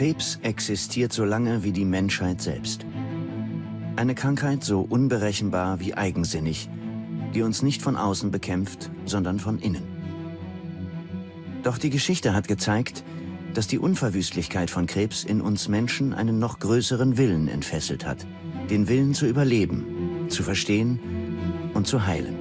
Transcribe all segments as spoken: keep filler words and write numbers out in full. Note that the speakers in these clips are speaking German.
Krebs existiert so lange wie die Menschheit selbst. Eine Krankheit so unberechenbar wie eigensinnig, die uns nicht von außen bekämpft, sondern von innen. Doch die Geschichte hat gezeigt, dass die Unverwüstlichkeit von Krebs in uns Menschen einen noch größeren Willen entfesselt hat. Den Willen zu überleben, zu verstehen und zu heilen.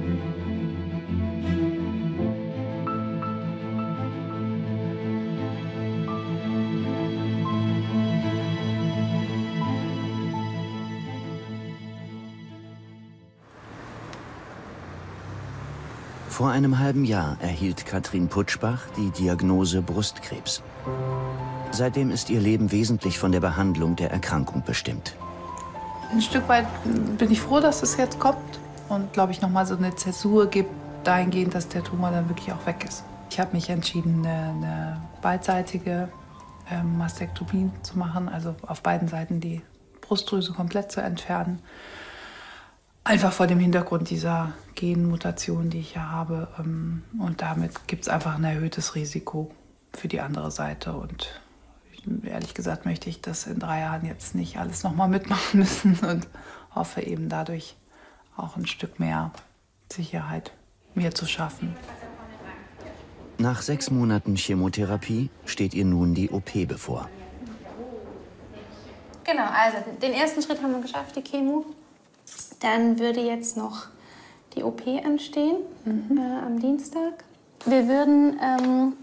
Vor einem halben Jahr erhielt Katrin Putschbach die Diagnose Brustkrebs. Seitdem ist ihr Leben wesentlich von der Behandlung der Erkrankung bestimmt. Ein Stück weit bin ich froh, dass es jetzt kommt und, glaube ich, noch mal so eine Zäsur gibt, dahingehend, dass der Tumor dann wirklich auch weg ist. Ich habe mich entschieden, eine, eine beidseitige ähm, Mastektomie zu machen, also auf beiden Seiten die Brustdrüse komplett zu entfernen. Einfach vor dem Hintergrund dieser Genmutation, die ich ja habe. Und damit gibt es einfach ein erhöhtes Risiko für die andere Seite. Und ehrlich gesagt möchte ich das in drei Jahren jetzt nicht alles noch mal mitmachen müssen und hoffe eben dadurch auch ein Stück mehr Sicherheit mir zu schaffen. Nach sechs Monaten Chemotherapie steht ihr nun die O P bevor. Genau, also den ersten Schritt haben wir geschafft, die Chemo. Dann würde jetzt noch die O P anstehen, mhm. äh, am Dienstag. Wir würden ähm,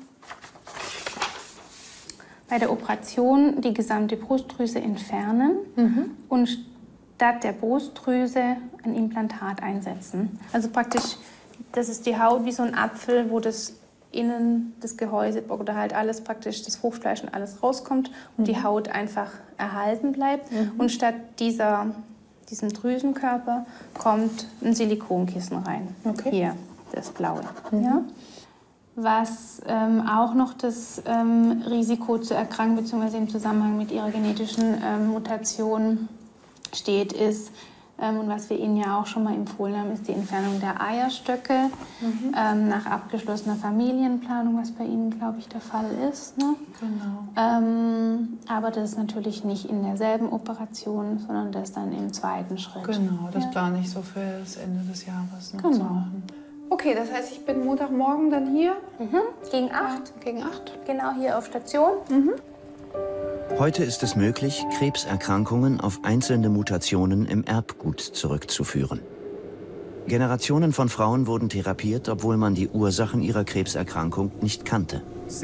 bei der Operation die gesamte Brustdrüse entfernen mhm. und statt der Brustdrüse ein Implantat einsetzen. Also praktisch, das ist die Haut wie so ein Apfel, wo das innen das Gehäuse oder halt alles praktisch, das Fruchtfleisch und alles rauskommt und mhm. die Haut einfach erhalten bleibt. Mhm. Und statt dieser diesem Drüsenkörper kommt ein Silikonkissen rein. Okay. Hier, das blaue. Mhm. Ja. Was ähm, auch noch das ähm, Risiko zu erkranken, beziehungsweise im Zusammenhang mit ihrer genetischen ähm, Mutation steht, ist, ähm, und was wir Ihnen ja auch schon mal empfohlen haben, ist die Entfernung der Eierstöcke mhm. ähm, nach abgeschlossener Familienplanung, was bei Ihnen, glaube ich, der Fall ist. Ne? Genau. Ähm, aber das ist natürlich nicht in derselben Operation, sondern das dann im zweiten Schritt. Genau, das ja. plane ich so für das Ende des Jahres noch genau. zu machen. Okay, das heißt, ich bin Montagmorgen dann hier? Mhm. Gegen acht. Ja, gegen acht. Genau, hier auf Station. Mhm. Heute ist es möglich, Krebserkrankungen auf einzelne Mutationen im Erbgut zurückzuführen. Generationen von Frauen wurden therapiert, obwohl man die Ursachen ihrer Krebserkrankung nicht kannte.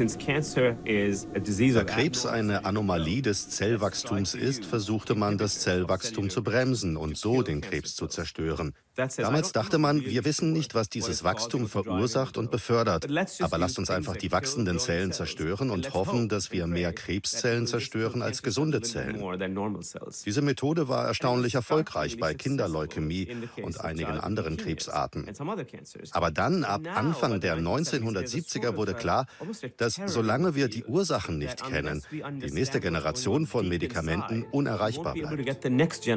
Da Krebs eine Anomalie des Zellwachstums ist, versuchte man, das Zellwachstum zu bremsen und so den Krebs zu zerstören. Damals dachte man, wir wissen nicht, was dieses Wachstum verursacht und befördert. Aber lasst uns einfach die wachsenden Zellen zerstören und hoffen, dass wir mehr Krebszellen zerstören als gesunde Zellen. Diese Methode war erstaunlich erfolgreich bei Kinderleukämie und einigen anderen Krebsarten. Aber dann, ab Anfang der neunzehnhundertsiebziger, wurde klar, dass solange wir die Ursachen nicht kennen, die nächste Generation von Medikamenten unerreichbar bleibt.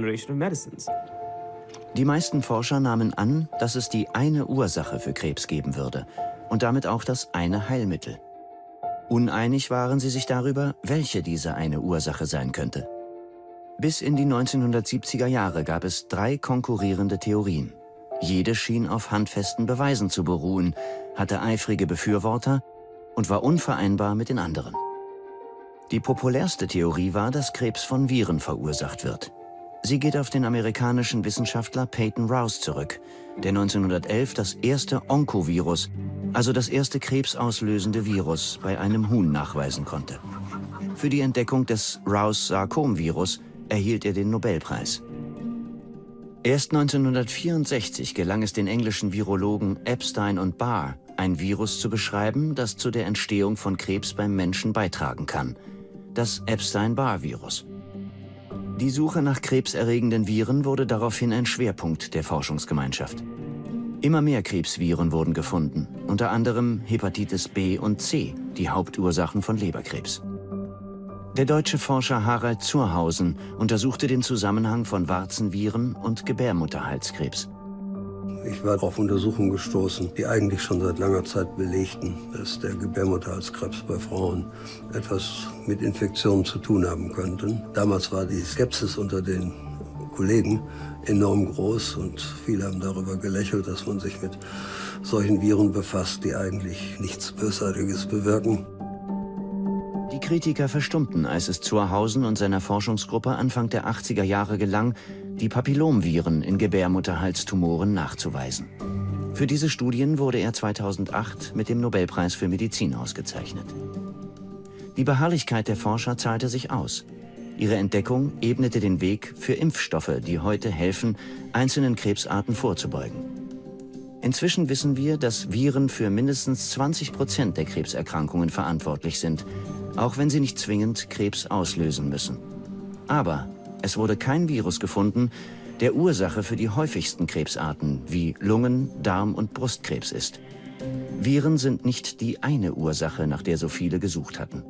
Die meisten Forscher nahmen an, dass es die eine Ursache für Krebs geben würde und damit auch das eine Heilmittel. Uneinig waren sie sich darüber, welche diese eine Ursache sein könnte. Bis in die neunzehnhundertsiebziger Jahre gab es drei konkurrierende Theorien. Jede schien auf handfesten Beweisen zu beruhen, hatte eifrige Befürworter und war unvereinbar mit den anderen. Die populärste Theorie war, dass Krebs von Viren verursacht wird. Sie geht auf den amerikanischen Wissenschaftler Peyton Rouse zurück, der neunzehnhundertelf das erste Onkovirus, also das erste krebsauslösende Virus, bei einem Huhn nachweisen konnte. Für die Entdeckung des Rouse-Sarkom-Virus erhielt er den Nobelpreis. Erst neunzehnhundertvierundsechzig gelang es den englischen Virologen Epstein und Barr, ein Virus zu beschreiben, das zu der Entstehung von Krebs beim Menschen beitragen kann. Das Epstein-Barr-Virus. Die Suche nach krebserregenden Viren wurde daraufhin ein Schwerpunkt der Forschungsgemeinschaft. Immer mehr Krebsviren wurden gefunden, unter anderem Hepatitis B und C, die Hauptursachen von Leberkrebs. Der deutsche Forscher Harald Zurhausen untersuchte den Zusammenhang von Warzenviren und Gebärmutterhalskrebs. Ich war auf Untersuchungen gestoßen, die eigentlich schon seit langer Zeit belegten, dass der Gebärmutterhalskrebs bei Frauen etwas mit Infektionen zu tun haben könnte. Damals war die Skepsis unter den Kollegen enorm groß und viele haben darüber gelächelt, dass man sich mit solchen Viren befasst, die eigentlich nichts Bösartiges bewirken. Die Kritiker verstummten, als es Zurhausen und seiner Forschungsgruppe Anfang der achtziger Jahre gelang, die Papillomviren in Gebärmutterhalstumoren nachzuweisen. Für diese Studien wurde er zweitausendacht mit dem Nobelpreis für Medizin ausgezeichnet. Die Beharrlichkeit der Forscher zahlte sich aus. Ihre Entdeckung ebnete den Weg für Impfstoffe, die heute helfen, einzelnen Krebsarten vorzubeugen. Inzwischen wissen wir, dass Viren für mindestens zwanzig Prozent der Krebserkrankungen verantwortlich sind, auch wenn sie nicht zwingend Krebs auslösen müssen. Aber es wurde kein Virus gefunden, der Ursache für die häufigsten Krebsarten wie Lungen-, Darm- und Brustkrebs ist. Viren sind nicht die eine Ursache, nach der so viele gesucht hatten.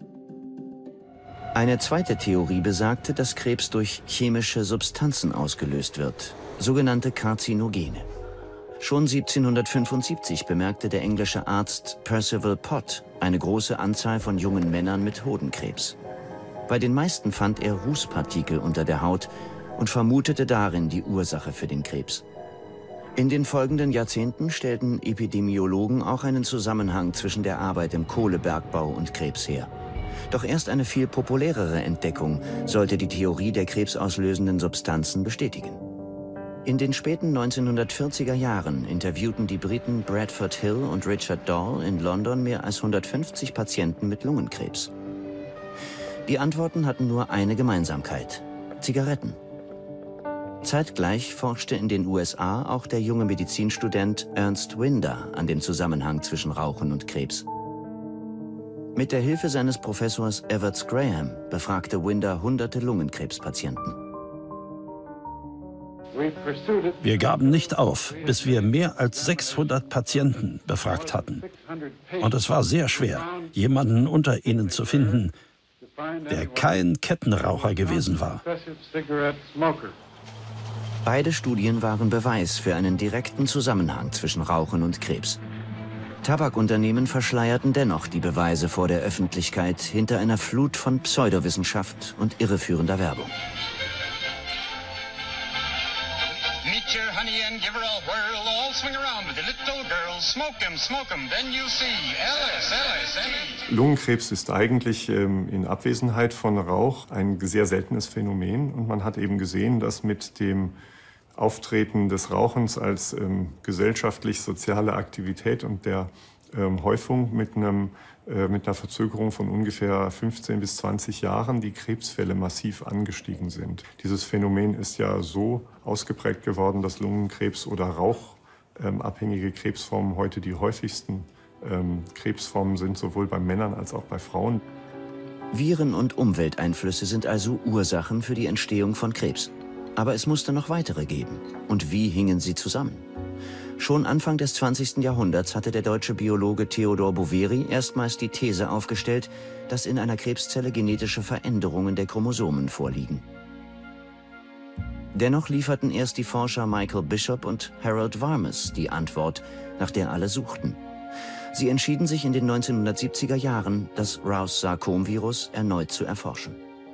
Eine zweite Theorie besagte, dass Krebs durch chemische Substanzen ausgelöst wird, sogenannte Karzinogene. Schon siebzehnhundertfünfundsiebzig bemerkte der englische Arzt Percival Pott eine große Anzahl von jungen Männern mit Hodenkrebs. Bei den meisten fand er Rußpartikel unter der Haut und vermutete darin die Ursache für den Krebs. In den folgenden Jahrzehnten stellten Epidemiologen auch einen Zusammenhang zwischen der Arbeit im Kohlebergbau und Krebs her. Doch erst eine viel populärere Entdeckung sollte die Theorie der krebsauslösenden Substanzen bestätigen. In den späten neunzehnhundertvierziger Jahren interviewten die Briten Bradford Hill und Richard Doll in London mehr als hundertfünfzig Patienten mit Lungenkrebs. Die Antworten hatten nur eine Gemeinsamkeit: Zigaretten. Zeitgleich forschte in den U S A auch der junge Medizinstudent Ernst Winder an dem Zusammenhang zwischen Rauchen und Krebs. Mit der Hilfe seines Professors Evarts Graham befragte Winder hunderte Lungenkrebspatienten. Wir gaben nicht auf, bis wir mehr als sechshundert Patienten befragt hatten. Und es war sehr schwer, jemanden unter ihnen zu finden, der kein Kettenraucher gewesen war. Beide Studien waren Beweis für einen direkten Zusammenhang zwischen Rauchen und Krebs. Tabakunternehmen verschleierten dennoch die Beweise vor der Öffentlichkeit hinter einer Flut von Pseudowissenschaft und irreführender Werbung. Meet your honey and give her a whirl. All swing around with your little girl. Smoke 'em, smoke 'em, then you see. L S, L S, L S. Lungenkrebs ist eigentlich ähm, in Abwesenheit von Rauch ein sehr seltenes Phänomen. Und man hat eben gesehen, dass mit dem Auftreten des Rauchens als ähm, gesellschaftlich-soziale Aktivität und der ähm, Häufung mit, einem, äh, mit einer Verzögerung von ungefähr fünfzehn bis zwanzig Jahren die Krebsfälle massiv angestiegen sind. Dieses Phänomen ist ja so ausgeprägt geworden, dass Lungenkrebs oder rauchabhängige ähm, Krebsformen heute die häufigsten ähm, Krebsformen sind, sowohl bei Männern als auch bei Frauen. Viren und Umwelteinflüsse sind also Ursachen für die Entstehung von Krebs. Aber es musste noch weitere geben. Und wie hingen sie zusammen? Schon Anfang des zwanzigsten Jahrhunderts hatte der deutsche Biologe Theodor Boveri erstmals die These aufgestellt, dass in einer Krebszelle genetische Veränderungen der Chromosomen vorliegen. Dennoch lieferten erst die Forscher Michael Bishop und Harold Varmus die Antwort, nach der alle suchten. Sie entschieden sich in den neunzehnhundertsiebziger Jahren, das Rouse-Sarkom-Virus erneut zu erforschen.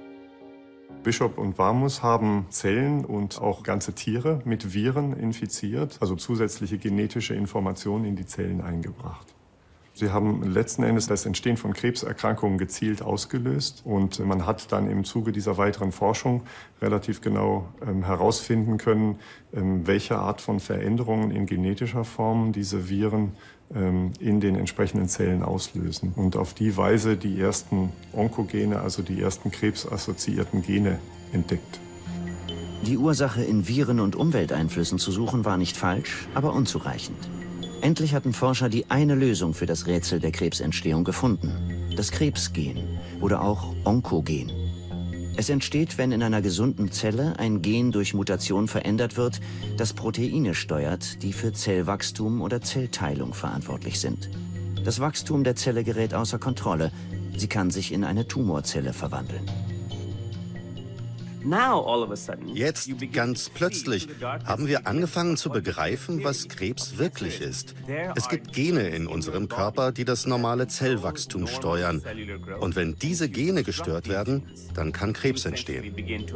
Bishop und Varmus haben Zellen und auch ganze Tiere mit Viren infiziert, also zusätzliche genetische Informationen in die Zellen eingebracht. Sie haben letzten Endes das Entstehen von Krebserkrankungen gezielt ausgelöst und man hat dann im Zuge dieser weiteren Forschung relativ genau ähm, herausfinden können, ähm, welche Art von Veränderungen in genetischer Form diese Viren ähm, in den entsprechenden Zellen auslösen und auf die Weise die ersten Onkogene, also die ersten krebsassoziierten Gene entdeckt. Die Ursache in Viren und Umwelteinflüssen zu suchen war nicht falsch, aber unzureichend. Endlich hatten Forscher die eine Lösung für das Rätsel der Krebsentstehung gefunden: das Krebsgen oder auch Onkogen. Es entsteht, wenn in einer gesunden Zelle ein Gen durch Mutation verändert wird, das Proteine steuert, die für Zellwachstum oder Zellteilung verantwortlich sind. Das Wachstum der Zelle gerät außer Kontrolle. Sie kann sich in eine Tumorzelle verwandeln. Jetzt, ganz plötzlich, haben wir angefangen zu begreifen, was Krebs wirklich ist. Es gibt Gene in unserem Körper, die das normale Zellwachstum steuern. Und wenn diese Gene gestört werden, dann kann Krebs entstehen.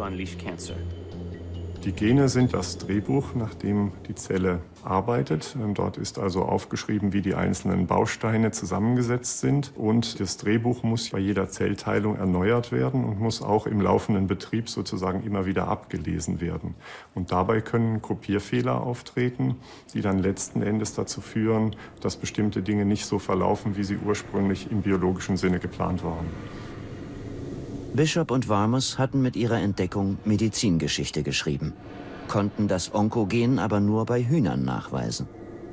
Die Gene sind das Drehbuch, nach dem die Zelle arbeitet. Dort ist also aufgeschrieben, wie die einzelnen Bausteine zusammengesetzt sind. Und das Drehbuch muss bei jeder Zellteilung erneuert werden und muss auch im laufenden Betrieb sozusagen immer wieder abgelesen werden. Und dabei können Kopierfehler auftreten, die dann letzten Endes dazu führen, dass bestimmte Dinge nicht so verlaufen, wie sie ursprünglich im biologischen Sinne geplant waren. Bishop und Varmus hatten mit ihrer Entdeckung Medizingeschichte geschrieben, konnten das Onkogen aber nur bei Hühnern nachweisen.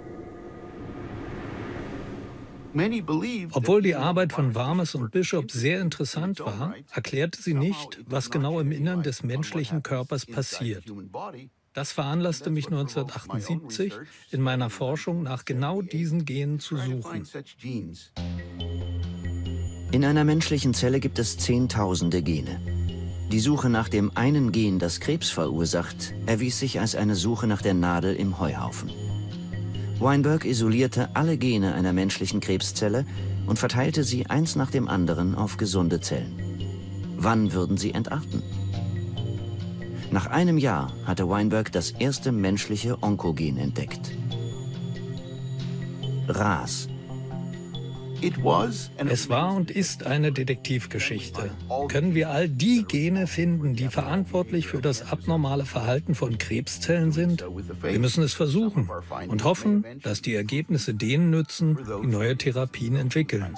Obwohl die Arbeit von Varmus und Bishop sehr interessant war, erklärte sie nicht, was genau im Innern des menschlichen Körpers passiert. Das veranlasste mich neunzehnhundertachtundsiebzig, in meiner Forschung nach genau diesen Genen zu suchen. In einer menschlichen Zelle gibt es Zehntausende Gene. Die Suche nach dem einen Gen, das Krebs verursacht, erwies sich als eine Suche nach der Nadel im Heuhaufen. Weinberg isolierte alle Gene einer menschlichen Krebszelle und verteilte sie eins nach dem anderen auf gesunde Zellen. Wann würden sie entarten? Nach einem Jahr hatte Weinberg das erste menschliche Onkogen entdeckt. R A S. Es war und ist eine Detektivgeschichte. Können wir all die Gene finden, die verantwortlich für das abnormale Verhalten von Krebszellen sind? Wir müssen es versuchen und hoffen, dass die Ergebnisse denen nützen, die neue Therapien entwickeln.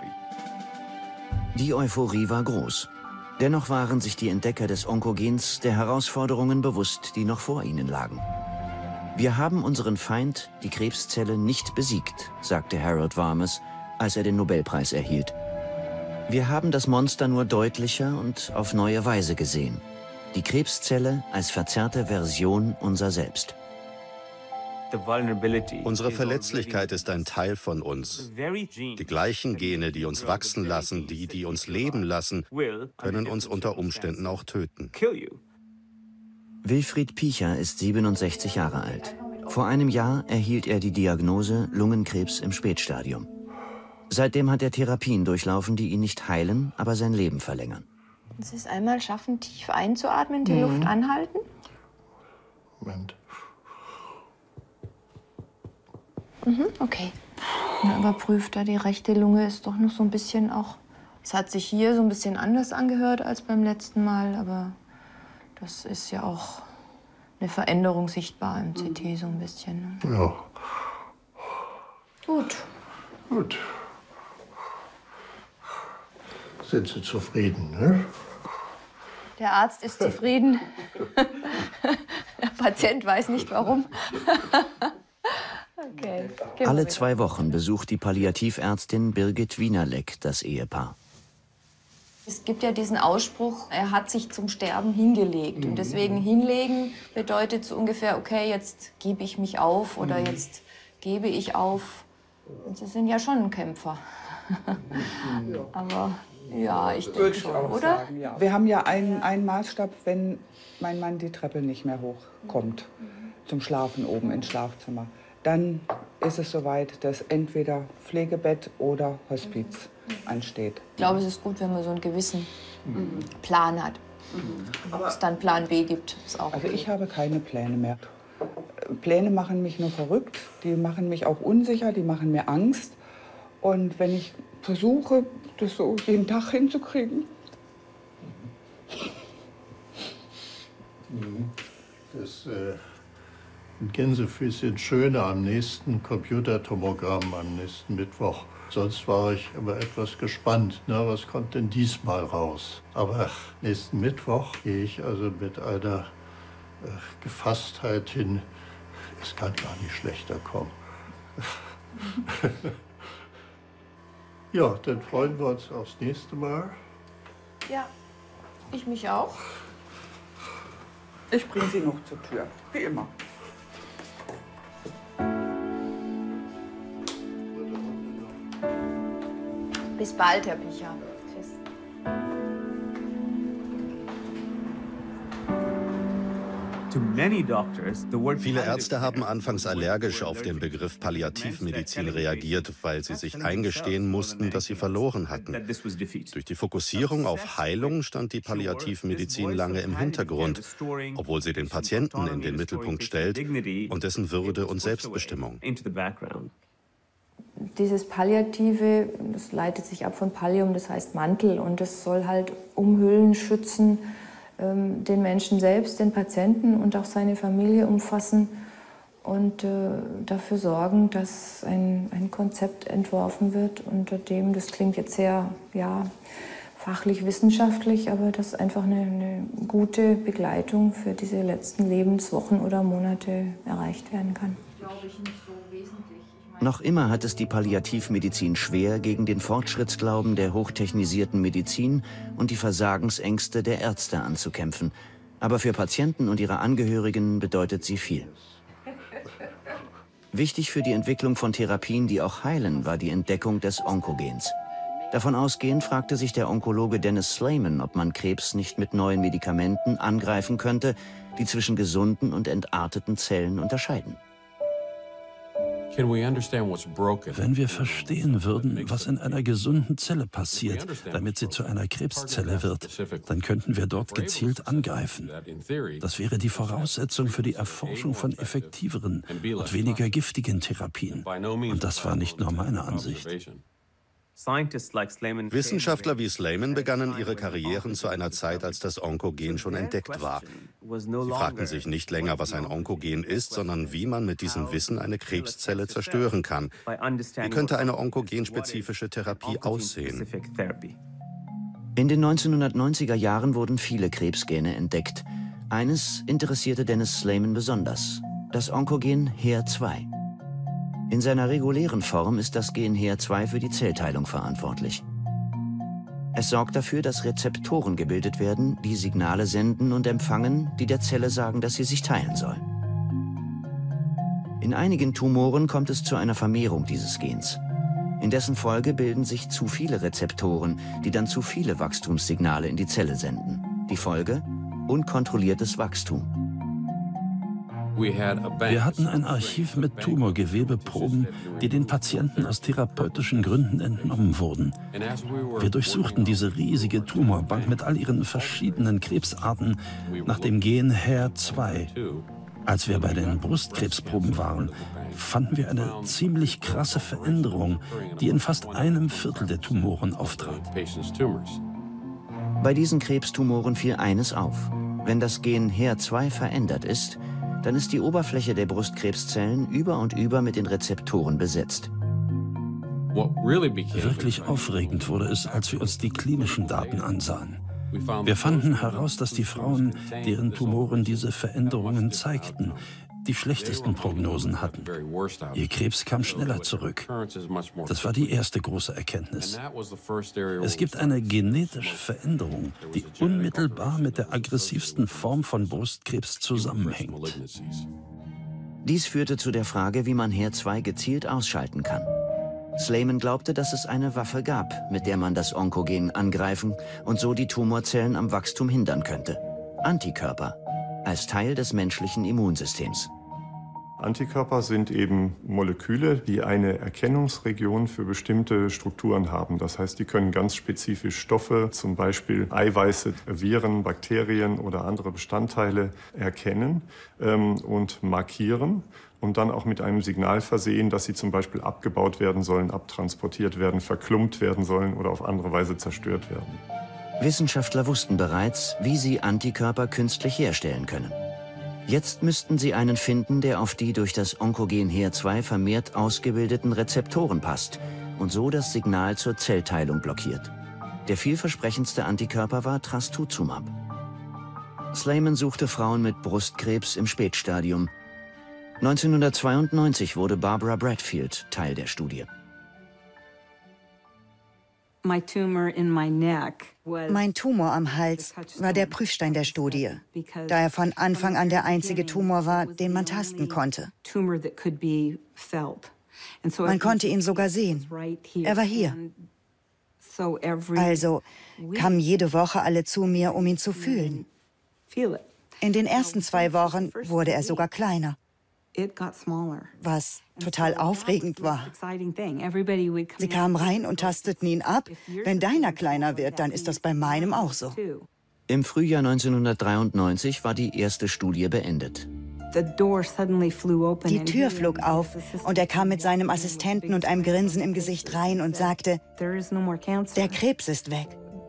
Die Euphorie war groß. Dennoch waren sich die Entdecker des Onkogens der Herausforderungen bewusst, die noch vor ihnen lagen. Wir haben unseren Feind, die Krebszelle, nicht besiegt, sagte Harold Varmus, als er den Nobelpreis erhielt. Wir haben das Monster nur deutlicher und auf neue Weise gesehen. Die Krebszelle als verzerrte Version unser Selbst. Unsere Verletzlichkeit ist ein Teil von uns. Die gleichen Gene, die uns wachsen lassen, die, die uns leben lassen, können uns unter Umständen auch töten. Wilfried Piecher ist siebenundsechzig Jahre alt. Vor einem Jahr erhielt er die Diagnose Lungenkrebs im Spätstadium. Seitdem hat er Therapien durchlaufen, die ihn nicht heilen, aber sein Leben verlängern. Es ist einmal schaffen, tief einzuatmen, die mhm. Luft anhalten. Moment. Mhm, okay. Dann überprüft er, die rechte Lunge ist doch noch so ein bisschen auch... Es hat sich hier so ein bisschen anders angehört als beim letzten Mal, aber das ist ja auch eine Veränderung sichtbar im C T so ein bisschen. Ne? Ja. Gut. Gut. Sind Sie zufrieden, ne? Der Arzt ist zufrieden. Der Patient weiß nicht, warum. Okay. Alle zwei Wochen besucht die Palliativärztin Birgit Wienerleck das Ehepaar. Es gibt ja diesen Ausspruch, er hat sich zum Sterben hingelegt. Und deswegen hinlegen bedeutet so ungefähr, okay, jetzt gebe ich mich auf oder jetzt gebe ich auf. Und Sie sind ja schon ein Kämpfer. Aber ja, ich denke schon, oder? Sagen, ja. Wir haben ja einen, einen Maßstab, wenn mein Mann die Treppe nicht mehr hochkommt, zum Schlafen oben ins Schlafzimmer. Dann ist es soweit, dass entweder Pflegebett oder Hospiz ansteht. Ich glaube, es ist gut, wenn man so einen gewissen mhm. Plan hat. Mhm. Ob es dann Plan B gibt, ist auch Also okay. ich habe keine Pläne mehr. Pläne machen mich nur verrückt, die machen mich auch unsicher, die machen mir Angst. Und wenn ich versuche, das so jeden Tag hinzukriegen. Das äh, ein Gänsefüßchen schöner am nächsten Computertomogramm, am nächsten Mittwoch. Sonst war ich immer etwas gespannt, ne, was kommt denn diesmal raus. Aber nächsten Mittwoch gehe ich also mit einer äh, Gefasstheit hin. Es kann gar nicht schlechter kommen. Ja, dann freuen wir uns aufs nächste Mal. Ja, ich mich auch. Ich bringe Sie noch zur Tür, wie immer. Bis bald, Herr Piecher. Tschüss. Viele Ärzte haben anfangs allergisch auf den Begriff Palliativmedizin reagiert, weil sie sich eingestehen mussten, dass sie verloren hatten. Durch die Fokussierung auf Heilung stand die Palliativmedizin lange im Hintergrund, obwohl sie den Patienten in den Mittelpunkt stellt und dessen Würde und Selbstbestimmung. Dieses Palliative, das leitet sich ab von Pallium, das heißt Mantel, und das soll halt umhüllen, schützen, ähm, den Menschen selbst, den Patienten und auch seine Familie umfassen und äh, dafür sorgen, dass ein, ein Konzept entworfen wird, unter dem, das klingt jetzt sehr ja, fachlich wissenschaftlich, aber das einfach eine, eine gute Begleitung für diese letzten Lebenswochen oder Monate erreicht werden kann. Glaube ich nicht so wesentlich. Noch immer hat es die Palliativmedizin schwer, gegen den Fortschrittsglauben der hochtechnisierten Medizin und die Versagensängste der Ärzte anzukämpfen. Aber für Patienten und ihre Angehörigen bedeutet sie viel. Wichtig für die Entwicklung von Therapien, die auch heilen, war die Entdeckung des Onkogens. Davon ausgehend fragte sich der Onkologe Dennis Slayman, ob man Krebs nicht mit neuen Medikamenten angreifen könnte, die zwischen gesunden und entarteten Zellen unterscheiden. Wenn wir verstehen würden, was in einer gesunden Zelle passiert, damit sie zu einer Krebszelle wird, dann könnten wir dort gezielt angreifen. Das wäre die Voraussetzung für die Erforschung von effektiveren und weniger giftigen Therapien. Und das war nicht nur meine Ansicht. Wissenschaftler wie Slayman begannen ihre Karrieren zu einer Zeit, als das Onkogen schon entdeckt war. Sie fragten sich nicht länger, was ein Onkogen ist, sondern wie man mit diesem Wissen eine Krebszelle zerstören kann. Wie könnte eine onkogenspezifische Therapie aussehen? In den neunzehnhundertneunziger Jahren wurden viele Krebsgene entdeckt. Eines interessierte Dennis Slayman besonders: das Onkogen H E R zwei. In seiner regulären Form ist das Gen H E R zwei für die Zellteilung verantwortlich. Es sorgt dafür, dass Rezeptoren gebildet werden, die Signale senden und empfangen, die der Zelle sagen, dass sie sich teilen soll. In einigen Tumoren kommt es zu einer Vermehrung dieses Gens. In dessen Folge bilden sich zu viele Rezeptoren, die dann zu viele Wachstumssignale in die Zelle senden. Die Folge? Unkontrolliertes Wachstum. Wir hatten ein Archiv mit Tumorgewebeproben, die den Patienten aus therapeutischen Gründen entnommen wurden. Wir durchsuchten diese riesige Tumorbank mit all ihren verschiedenen Krebsarten nach dem Gen H E R zwei. Als wir bei den Brustkrebsproben waren, fanden wir eine ziemlich krasse Veränderung, die in fast einem Viertel der Tumoren auftrat. Bei diesen Krebstumoren fiel eines auf: Wenn das Gen H E R zwei verändert ist, dann ist die Oberfläche der Brustkrebszellen über und über mit den Rezeptoren besetzt. Wirklich aufregend wurde es, als wir uns die klinischen Daten ansahen. Wir fanden heraus, dass die Frauen, deren Tumoren diese Veränderungen zeigten, die schlechtesten Prognosen hatten. Ihr Krebs kam schneller zurück. Das war die erste große Erkenntnis. Es gibt eine genetische Veränderung, die unmittelbar mit der aggressivsten Form von Brustkrebs zusammenhängt. Dies führte zu der Frage, wie man H E R zwei gezielt ausschalten kann. Slayman glaubte, dass es eine Waffe gab, mit der man das Onkogen angreifen und so die Tumorzellen am Wachstum hindern könnte: Antikörper, als Teil des menschlichen Immunsystems. Antikörper sind eben Moleküle, die eine Erkennungsregion für bestimmte Strukturen haben. Das heißt, die können ganz spezifisch Stoffe, zum Beispiel Eiweiße, Viren, Bakterien oder andere Bestandteile erkennen ähm, und markieren und dann auch mit einem Signal versehen, dass sie zum Beispiel abgebaut werden sollen, abtransportiert werden, verklumpt werden sollen oder auf andere Weise zerstört werden. Wissenschaftler wussten bereits, wie sie Antikörper künstlich herstellen können. Jetzt müssten sie einen finden, der auf die durch das Onkogen H E R zwei vermehrt ausgebildeten Rezeptoren passt und so das Signal zur Zellteilung blockiert. Der vielversprechendste Antikörper war Trastuzumab. Slayman suchte Frauen mit Brustkrebs im Spätstadium. neunzehnhundertzweiundneunzig wurde Barbara Bradfield Teil der Studie. Mein Tumor am Hals war der Prüfstein der Studie, da er von Anfang an der einzige Tumor war, den man tasten konnte. Man konnte ihn sogar sehen. Er war hier. Also kamen jede Woche alle zu mir, um ihn zu fühlen. In den ersten zwei Wochen wurde er sogar kleiner, was total aufregend war. Sie kamen rein und tasteten ihn ab. Wenn deiner kleiner wird, dann ist das bei meinem auch so. Im Frühjahr neunzehnhundertdreiundneunzig war die erste Studie beendet. Die Tür flog auf und er kam mit seinem Assistenten und einem Grinsen im Gesicht rein und sagte, der Krebs ist weg.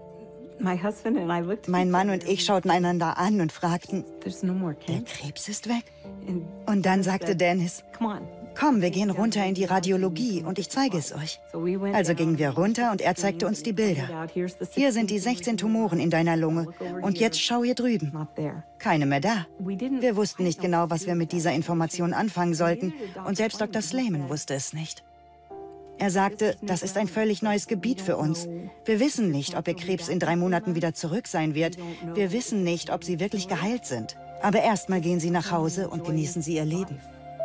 Mein Mann und ich schauten einander an und fragten, der Krebs ist weg? Und dann sagte Dennis, komm, wir gehen runter in die Radiologie und ich zeige es euch. Also gingen wir runter und er zeigte uns die Bilder. Hier sind die sechzehn Tumoren in deiner Lunge und jetzt schau hier drüben. Keine mehr da. Wir wussten nicht genau, was wir mit dieser Information anfangen sollten und selbst Doktor Slayman wusste es nicht. Er sagte, das ist ein völlig neues Gebiet für uns. Wir wissen nicht, ob ihr Krebs in drei Monaten wieder zurück sein wird. Wir wissen nicht, ob sie wirklich geheilt sind. Aber erstmal gehen sie nach Hause und genießen sie ihr Leben.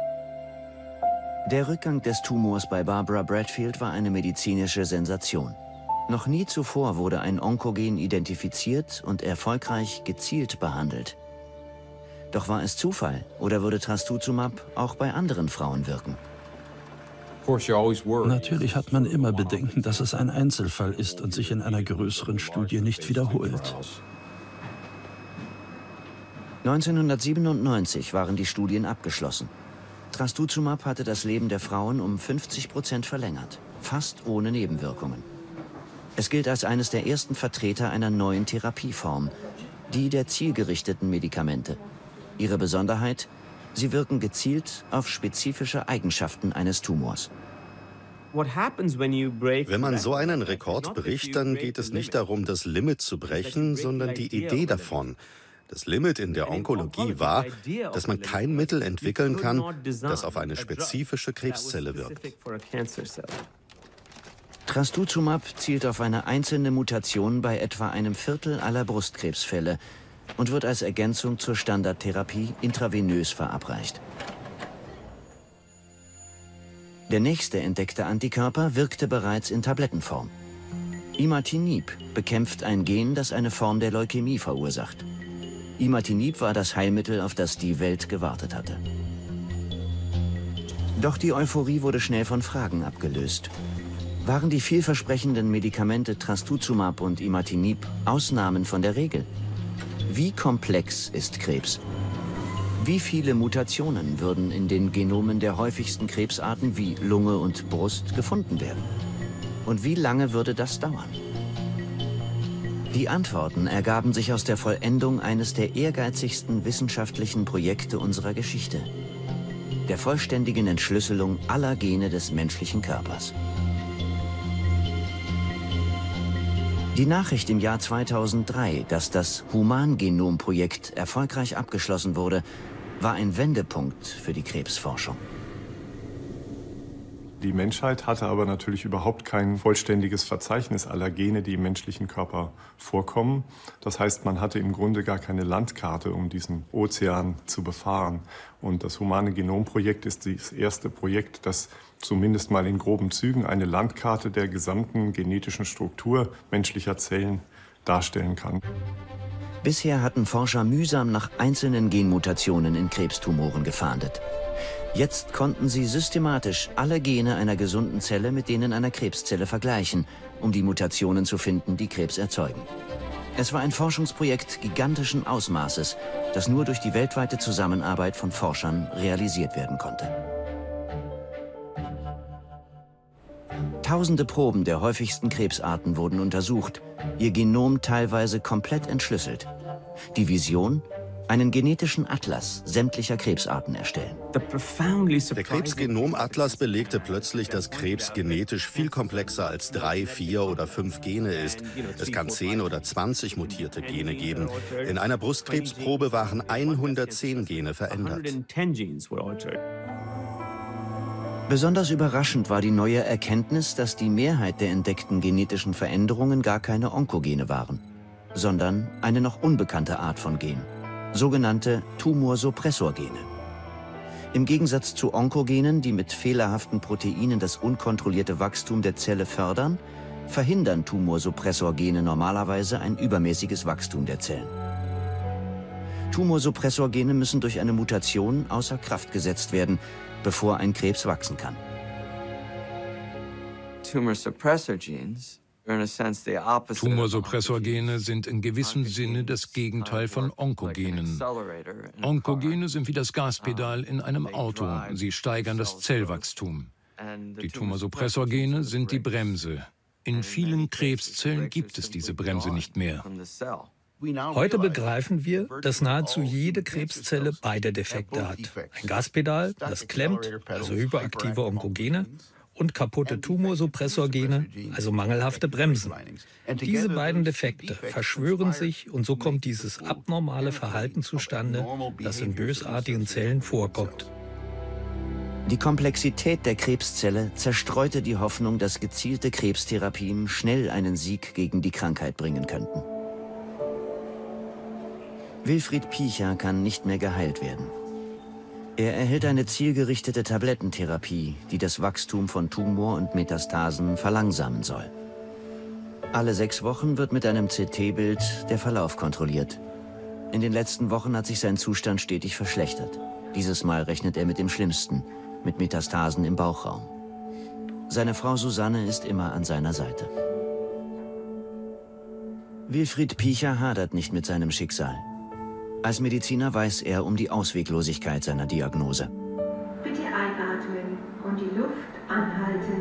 Der Rückgang des Tumors bei Barbara Bradfield war eine medizinische Sensation. Noch nie zuvor wurde ein Onkogen identifiziert und erfolgreich gezielt behandelt. Doch war es Zufall oder würde Trastuzumab auch bei anderen Frauen wirken? Natürlich hat man immer Bedenken, dass es ein Einzelfall ist und sich in einer größeren Studie nicht wiederholt. neunzehnhundertsiebenundneunzig waren die Studien abgeschlossen. Trastuzumab hatte das Leben der Frauen um fünfzig Prozent verlängert, fast ohne Nebenwirkungen. Es gilt als eines der ersten Vertreter einer neuen Therapieform, die der zielgerichteten Medikamente. Ihre Besonderheit: Sie wirken gezielt auf spezifische Eigenschaften eines Tumors. Wenn man so einen Rekord bricht, dann geht es nicht darum, das Limit zu brechen, sondern die Idee davon. Das Limit in der Onkologie war, dass man kein Mittel entwickeln kann, das auf eine spezifische Krebszelle wirkt. Trastuzumab zielt auf eine einzelne Mutation bei etwa einem Viertel aller Brustkrebsfälle und wird als Ergänzung zur Standardtherapie intravenös verabreicht. Der nächste entdeckte Antikörper wirkte bereits in Tablettenform. Imatinib bekämpft ein Gen, das eine Form der Leukämie verursacht. Imatinib war das Heilmittel, auf das die Welt gewartet hatte. Doch die Euphorie wurde schnell von Fragen abgelöst. Waren die vielversprechenden Medikamente Trastuzumab und Imatinib Ausnahmen von der Regel? Wie komplex ist Krebs? Wie viele Mutationen würden in den Genomen der häufigsten Krebsarten wie Lunge und Brust gefunden werden? Und wie lange würde das dauern? Die Antworten ergaben sich aus der Vollendung eines der ehrgeizigsten wissenschaftlichen Projekte unserer Geschichte: der vollständigen Entschlüsselung aller Gene des menschlichen Körpers. Die Nachricht im Jahr zweitausenddrei, dass das Humangenom-Projekt erfolgreich abgeschlossen wurde, war ein Wendepunkt für die Krebsforschung. Die Menschheit hatte aber natürlich überhaupt kein vollständiges Verzeichnis aller Gene, die im menschlichen Körper vorkommen. Das heißt, man hatte im Grunde gar keine Landkarte, um diesen Ozean zu befahren. Und das Humane Genomprojekt ist das erste Projekt, das zumindest mal in groben Zügen eine Landkarte der gesamten genetischen Struktur menschlicher Zellen darstellen kann. Bisher hatten Forscher mühsam nach einzelnen Genmutationen in Krebstumoren gefahndet. Jetzt konnten sie systematisch alle Gene einer gesunden Zelle mit denen einer Krebszelle vergleichen, um die Mutationen zu finden, die Krebs erzeugen. Es war ein Forschungsprojekt gigantischen Ausmaßes, das nur durch die weltweite Zusammenarbeit von Forschern realisiert werden konnte. Tausende Proben der häufigsten Krebsarten wurden untersucht, ihr Genom teilweise komplett entschlüsselt. Die Vision: einen genetischen Atlas sämtlicher Krebsarten erstellen. Der Krebsgenomatlas belegte plötzlich, dass Krebs genetisch viel komplexer als drei, vier oder fünf Gene ist. Es kann zehn oder zwanzig mutierte Gene geben. In einer Brustkrebsprobe waren hundertzehn Gene verändert. Besonders überraschend war die neue Erkenntnis, dass die Mehrheit der entdeckten genetischen Veränderungen gar keine Onkogene waren, sondern eine noch unbekannte Art von Gen, sogenannte Tumorsuppressorgene. Im Gegensatz zu Onkogenen, die mit fehlerhaften Proteinen das unkontrollierte Wachstum der Zelle fördern, verhindern Tumorsuppressorgene normalerweise ein übermäßiges Wachstum der Zellen. Tumorsuppressorgene müssen durch eine Mutation außer Kraft gesetzt werden, bevor ein Krebs wachsen kann. Tumorsuppressorgene sind in gewissem Sinne das Gegenteil von Onkogenen. Onkogene sind wie das Gaspedal in einem Auto. Sie steigern das Zellwachstum. Die Tumorsuppressorgene sind die Bremse. In vielen Krebszellen gibt es diese Bremse nicht mehr. Heute begreifen wir, dass nahezu jede Krebszelle beide Defekte hat. Ein Gaspedal, das klemmt, also hyperaktive Onkogene, und kaputte Tumorsuppressorgene, also mangelhafte Bremsen. Diese beiden Defekte verschwören sich und so kommt dieses abnormale Verhalten zustande, das in bösartigen Zellen vorkommt. Die Komplexität der Krebszelle zerstreute die Hoffnung, dass gezielte Krebstherapien schnell einen Sieg gegen die Krankheit bringen könnten. Wilfried Picher kann nicht mehr geheilt werden. Er erhält eine zielgerichtete Tablettentherapie, die das Wachstum von Tumor und Metastasen verlangsamen soll. Alle sechs Wochen wird mit einem C T-Bild der Verlauf kontrolliert. In den letzten Wochen hat sich sein Zustand stetig verschlechtert. Dieses Mal rechnet er mit dem Schlimmsten, mit Metastasen im Bauchraum. Seine Frau Susanne ist immer an seiner Seite. Wilfried Picher hadert nicht mit seinem Schicksal. Als Mediziner weiß er um die Ausweglosigkeit seiner Diagnose. Bitte einatmen und die Luft anhalten.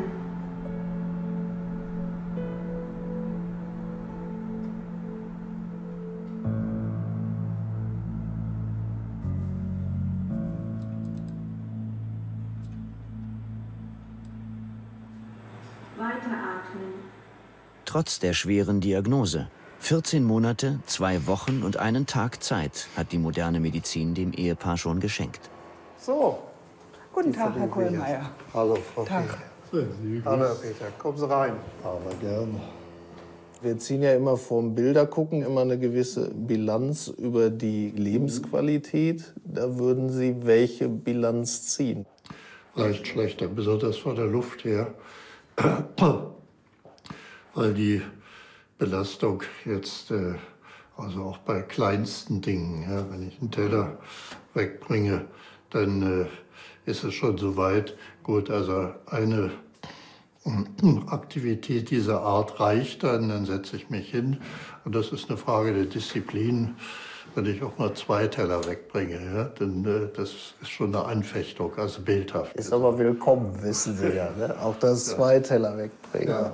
Weiteratmen. Trotz der schweren Diagnose, vierzehn Monate, zwei Wochen und einen Tag Zeit hat die moderne Medizin dem Ehepaar schon geschenkt. So, guten Tag, Herr Kohlmeier. Hallo, Frau Tag. Peter. Hallo, Herr Peter. Kommen Sie rein. Aber gerne. Wir ziehen ja immer vom Bildergucken immer eine gewisse Bilanz über die Lebensqualität. Da würden Sie welche Bilanz ziehen? Leicht schlechter, besonders von der Luft her. Weil die Belastung jetzt, äh, also auch bei kleinsten Dingen, ja, wenn ich einen Teller wegbringe, dann äh, ist es schon so weit. Gut, also eine äh, Aktivität dieser Art reicht dann, dann setze ich mich hin. Und das ist eine Frage der Disziplin. Wenn ich auch mal zwei Teller wegbringe, ja, dann äh, das ist schon eine Anfechtung, also bildhaft. Ist aber willkommen, wissen Sie ja, ne? Auch das zwei Teller wegbringen. Ja.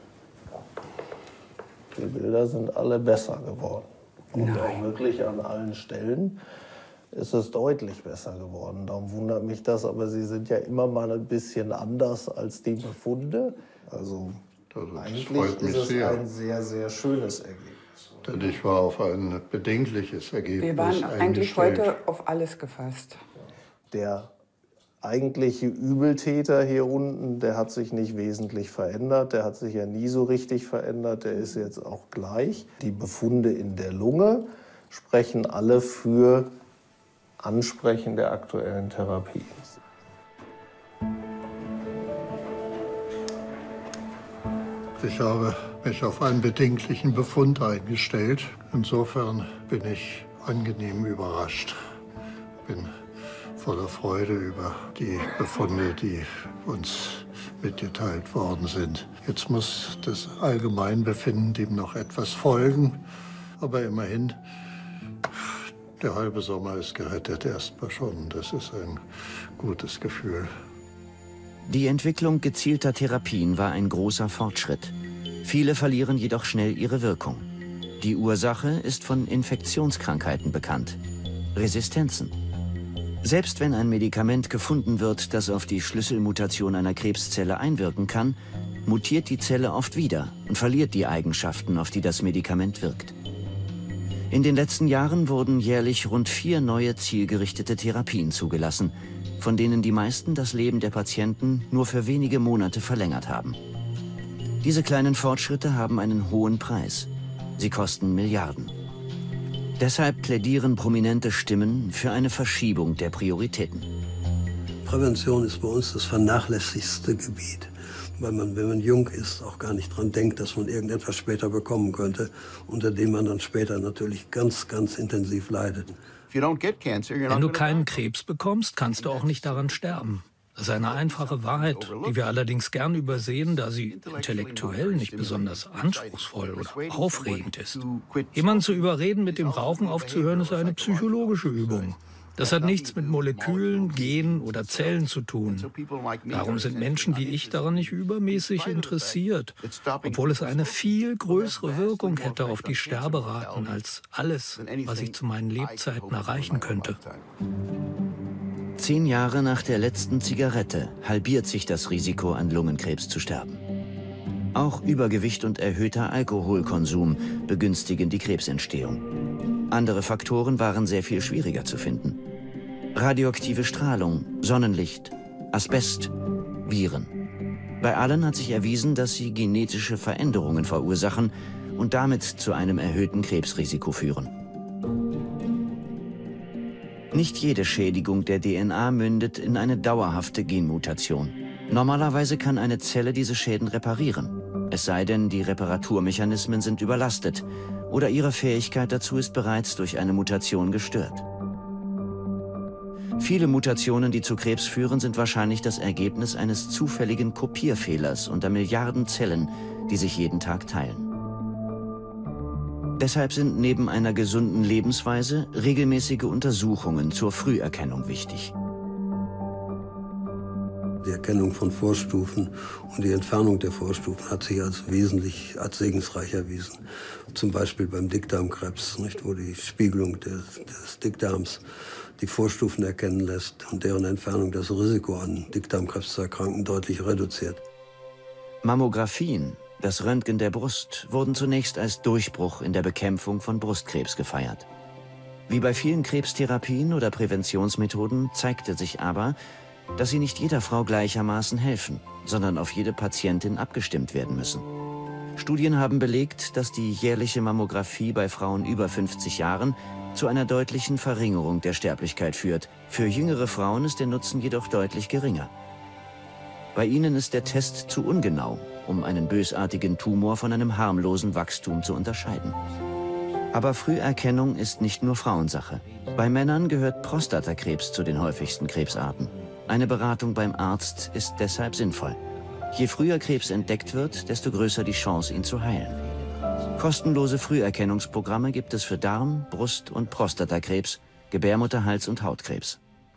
Die Bilder sind alle besser geworden. Und Nein. auch wirklich an allen Stellen ist es deutlich besser geworden. Darum wundert mich das, aber Sie sind ja immer mal ein bisschen anders als die Befunde. Also eigentlich ist es sehr. ein sehr, sehr schönes Ergebnis. Denn ich war auf ein bedenkliches Ergebnis Wir waren eigentlich heute auf alles gefasst. Der eigentliche Übeltäter hier unten, der hat sich nicht wesentlich verändert. Der hat sich ja nie so richtig verändert. Der ist jetzt auch gleich. Die Befunde in der Lunge sprechen alle für Ansprechen der aktuellen Therapie. Ich habe mich auf einen bedenklichen Befund eingestellt. Insofern bin ich angenehm überrascht. Bin voller Freude über die Befunde, die uns mitgeteilt worden sind. Jetzt muss das Allgemeinbefinden dem noch etwas folgen. Aber immerhin, der halbe Sommer ist gerettet erstmal schon. Das ist ein gutes Gefühl. Die Entwicklung gezielter Therapien war ein großer Fortschritt. Viele verlieren jedoch schnell ihre Wirkung. Die Ursache ist von Infektionskrankheiten bekannt. Resistenzen. Selbst wenn ein Medikament gefunden wird, das auf die Schlüsselmutation einer Krebszelle einwirken kann, mutiert die Zelle oft wieder und verliert die Eigenschaften, auf die das Medikament wirkt. In den letzten Jahren wurden jährlich rund vier neue zielgerichtete Therapien zugelassen, von denen die meisten das Leben der Patienten nur für wenige Monate verlängert haben. Diese kleinen Fortschritte haben einen hohen Preis. Sie kosten Milliarden. Deshalb plädieren prominente Stimmen für eine Verschiebung der Prioritäten. Prävention ist bei uns das vernachlässigste Gebiet, weil man, wenn man jung ist, auch gar nicht dran denkt, dass man irgendetwas später bekommen könnte, unter dem man dann später natürlich ganz, ganz intensiv leidet. Wenn du keinen Krebs bekommst, kannst du auch nicht daran sterben. Das ist eine einfache Wahrheit, die wir allerdings gern übersehen, da sie intellektuell nicht besonders anspruchsvoll oder aufregend ist. Jemanden zu überreden, mit dem Rauchen aufzuhören, ist eine psychologische Übung. Das hat nichts mit Molekülen, Genen oder Zellen zu tun. Darum sind Menschen wie ich daran nicht übermäßig interessiert, obwohl es eine viel größere Wirkung hätte auf die Sterberaten als alles, was ich zu meinen Lebzeiten erreichen könnte. Zehn Jahre nach der letzten Zigarette halbiert sich das Risiko, an Lungenkrebs zu sterben. Auch Übergewicht und erhöhter Alkoholkonsum begünstigen die Krebsentstehung. Andere Faktoren waren sehr viel schwieriger zu finden. Radioaktive Strahlung, Sonnenlicht, Asbest, Viren. Bei allen hat sich erwiesen, dass sie genetische Veränderungen verursachen und damit zu einem erhöhten Krebsrisiko führen. Nicht jede Schädigung der D N A mündet in eine dauerhafte Genmutation. Normalerweise kann eine Zelle diese Schäden reparieren. Es sei denn, die Reparaturmechanismen sind überlastet oder ihre Fähigkeit dazu ist bereits durch eine Mutation gestört. Viele Mutationen, die zu Krebs führen, sind wahrscheinlich das Ergebnis eines zufälligen Kopierfehlers unter Milliarden Zellen, die sich jeden Tag teilen. Deshalb sind neben einer gesunden Lebensweise regelmäßige Untersuchungen zur Früherkennung wichtig. Die Erkennung von Vorstufen und die Entfernung der Vorstufen hat sich als wesentlich als segensreich erwiesen. Zum Beispiel beim Dickdarmkrebs, nicht, wo die Spiegelung des, des Dickdarms die Vorstufen erkennen lässt und deren Entfernung das Risiko an Dickdarmkrebs zu erkranken deutlich reduziert. Mammographien, das Röntgen der Brust, wurden zunächst als Durchbruch in der Bekämpfung von Brustkrebs gefeiert. Wie bei vielen Krebstherapien oder Präventionsmethoden zeigte sich aber, dass sie nicht jeder Frau gleichermaßen helfen, sondern auf jede Patientin abgestimmt werden müssen. Studien haben belegt, dass die jährliche Mammographie bei Frauen über fünfzig Jahren zu einer deutlichen Verringerung der Sterblichkeit führt. Für jüngere Frauen ist der Nutzen jedoch deutlich geringer. Bei ihnen ist der Test zu ungenau, um einen bösartigen Tumor von einem harmlosen Wachstum zu unterscheiden. Aber Früherkennung ist nicht nur Frauensache. Bei Männern gehört Prostatakrebs zu den häufigsten Krebsarten. Eine Beratung beim Arzt ist deshalb sinnvoll. Je früher Krebs entdeckt wird, desto größer die Chance, ihn zu heilen. Kostenlose Früherkennungsprogramme gibt es für Darm-, Brust- und Prostatakrebs, Gebärmutterhals- und Hautkrebs.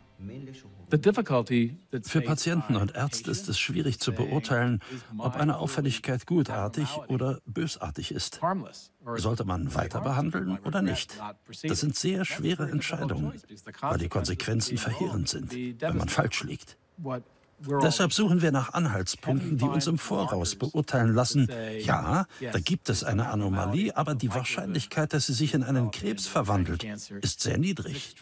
Für Patienten und Ärzte ist es schwierig zu beurteilen, ob eine Auffälligkeit gutartig oder bösartig ist. Sollte man weiter behandeln oder nicht? Das sind sehr schwere Entscheidungen, weil die Konsequenzen verheerend sind, wenn man falsch liegt. Deshalb suchen wir nach Anhaltspunkten, die uns im Voraus beurteilen lassen, ja, da gibt es eine Anomalie, aber die Wahrscheinlichkeit, dass sie sich in einen Krebs verwandelt, ist sehr niedrig.